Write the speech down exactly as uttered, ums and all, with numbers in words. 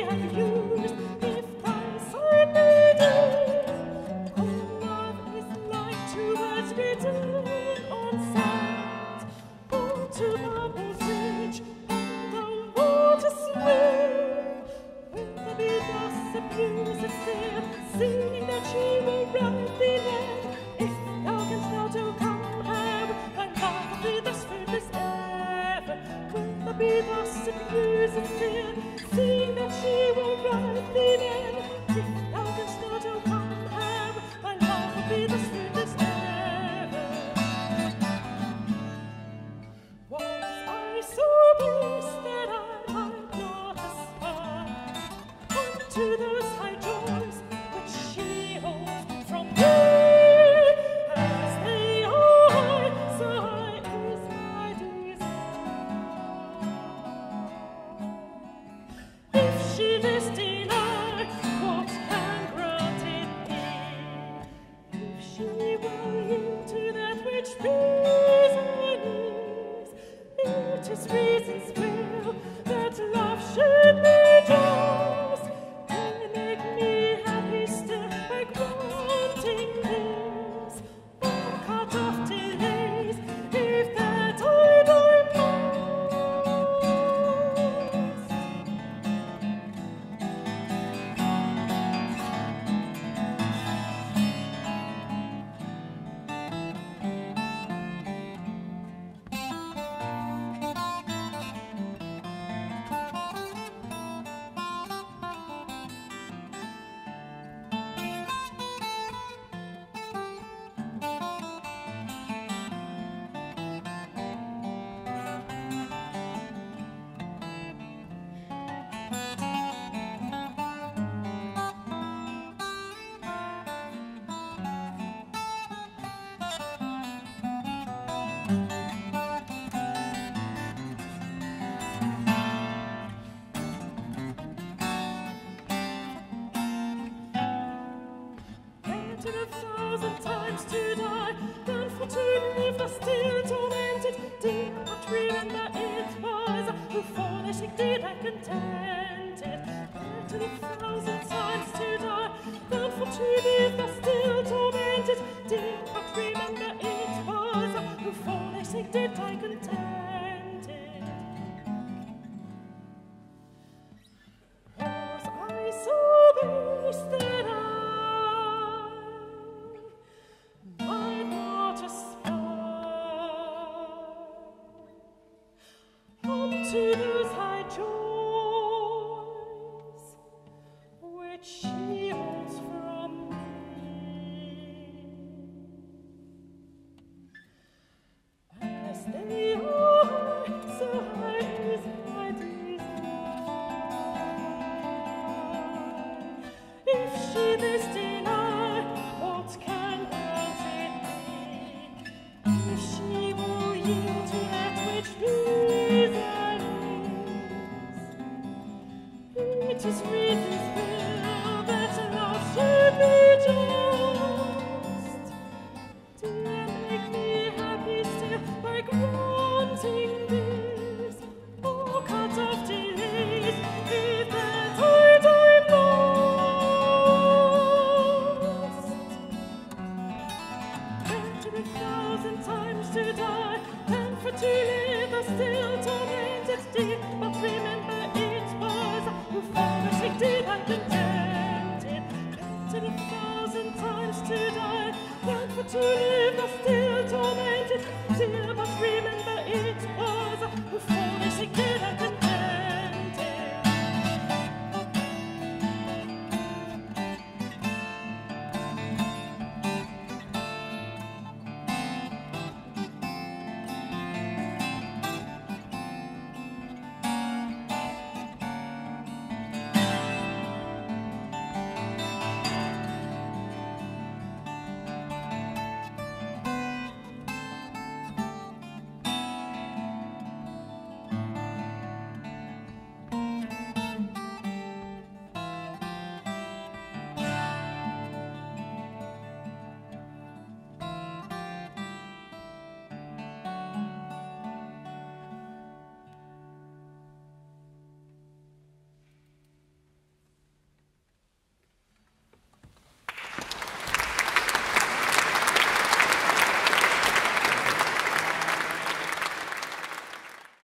have used, if thy side may do. Oh, love is like two words written on sand, or two bubbles which on the water swim. Will there be thus abused and still, singing that she will write thee then? If thou canst now to come here, thy love will be thus fruitless ever. Will there be thus abused and still, singing that she will write thee then? If thou canst now to come here, thy love will be thus fruitless ever. Was I so blessed that I might not aspire unto those high joys which she holds from me? As they are high, so high is my desire. If she this deny, what can grant it be? If she will yield to that which reason is, it is reason's will that love should be just. And make me happy still by granting this, or cut off delays, if that I don't must. Better a thousand times to die than for to live thus still tormented. Dear, but remember it was who for their sake did I contented. Better a thousand times to die than for to live thus still tormented. Dear, but remember it was who for their sake did I contented. Was I so base that I might not aspire unto those high joys which she holds from me? As they are high, so high is my desire. If she this deny, what can grant it be? If she will yield to that which reason is, it is reason's will